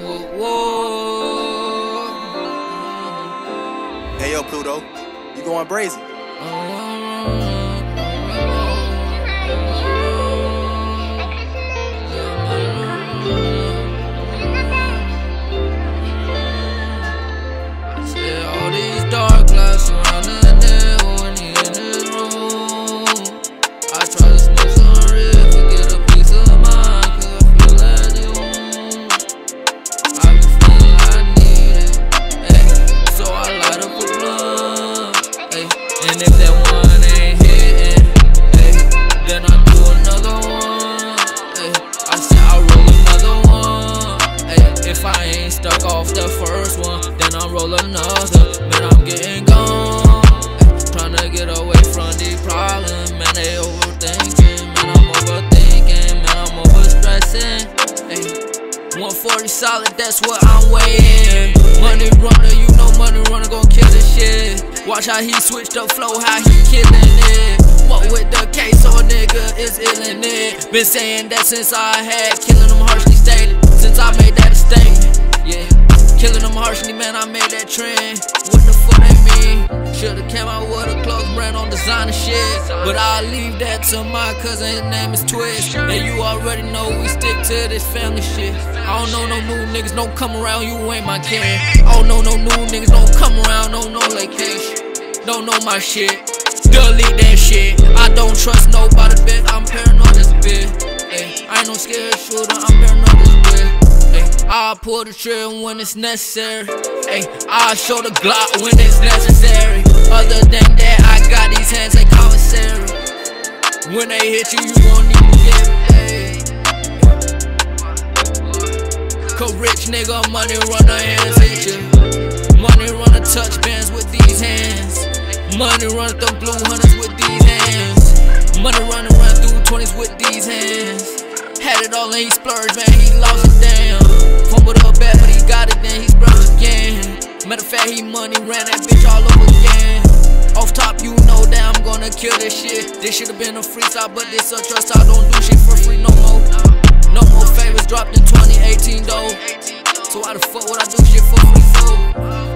Hey yo, Pluto, you going brazen? All these dark clouds surrounding the devil when he in his room. I try to sneak some real, forget a piece of mind, cause I feel as it won't. I be feeling I need it, ay, so I light up a blunt, ay, and if that one ain't hitting, ay, then I do another one, ay, I say I roll another one, ay, if I ain't stuck off the first one, then I roll another. Man, I'm getting gone, tryna get away from these problems. Man, they overthinking, man, I'm overthinking, man, I'm overstressing. 140 solid, that's what I'm weighing. Money runner, you know money runner gon' kill this shit. Watch how he switched up flow, how he killing it. What with the case, so a nigga is illin' it. Been saying that since I had killing them harshly stated. Since I made that a statement, yeah. Killing them harshly, man, I made that trend. What the fuck they mean? Should've came out with a close brand on designer shit, but I'll leave that to my cousin, his name is Twitch. And you already know we stick to this family shit. I don't know no new niggas, don't come around, you ain't my kin. I don't know no new niggas, don't come around, no location. Don't know my shit, delete that shit. I don't trust nobody, bitch, I'm paranoid as a bitch. I ain't no scared shooter, I'm paranoid as a bitch. I'll pull the trigger when it's necessary. I'll show the Glock when it's necessary. Other than that, I got these hands like commissary. When they hit you, you won't even get paid. Cause rich nigga, money runner hands hit you. Money runner touch bands with these hands. Money runner them blue hunters with these hands. Money runner run through 20s with these hands. Had it all and he splurged, man, he lost it down. Fumbled up bad, but he got it, then he splurged again. Matter of fact, he money ran that bitch all over again. Off top, you know that I'm gonna kill this shit. This should've been a freestyle, but this a trust. I don't do shit for free no more. No more favors dropped in 2018 though. So why the fuck would I do shit for free for?